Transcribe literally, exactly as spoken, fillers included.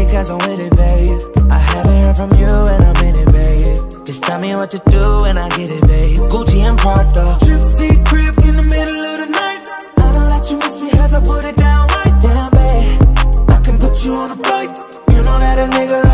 because I'm with it, babe. I haven't heard from you and I'm in it, babe. Just tell me what to do and I get it, babe. Gucci and Prada, trip to your crib in the middle of the night. I don't let you miss me as I put it down right. Damn, babe, I can put you on a flight. You know that a nigga